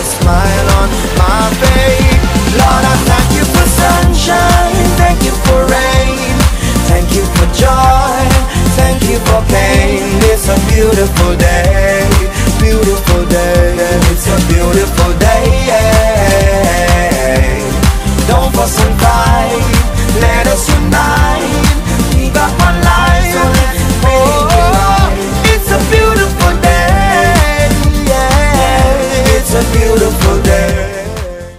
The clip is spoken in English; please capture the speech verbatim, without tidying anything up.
smile on my face. Lord, I thank you for sunshine, thank you for rain, thank you for joy, thank you for pain. It's a beautiful day, beautiful day, it's a beautiful